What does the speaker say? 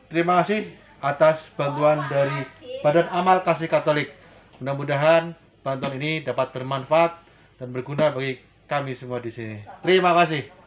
terima kasih atas bantuan dari Badan Amal Kasih Katolik. Mudah-mudahan bantuan ini dapat bermanfaat dan berguna bagi kami semua di sini. Terima kasih.